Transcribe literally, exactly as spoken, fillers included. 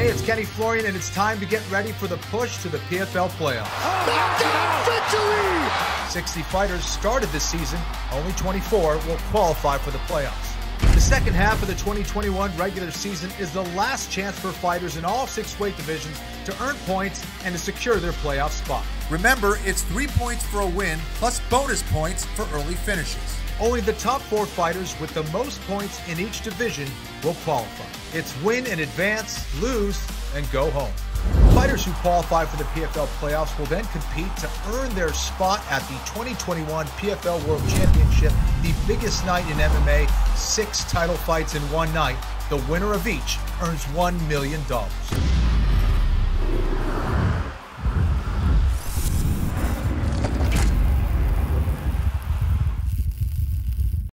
it's Kenny Florian, and it's time to get ready for the push to the P F L playoffs. Knockout victory! sixty fighters started this season. Only twenty-four will qualify for the playoffs. The second half of the twenty twenty-one regular season is the last chance for fighters in all six weight divisions to earn points and to secure their playoff spot. Remember, it's three points for a win, plus bonus points for early finishes. Only the top four fighters with the most points in each division will qualify. It's win and advance, lose, and go home. Fighters who qualify for the P F L playoffs will then compete to earn their spot at the twenty twenty-one P F L World Championship, the biggest night in M M A, six title fights in one night. The winner of each earns one million dollars.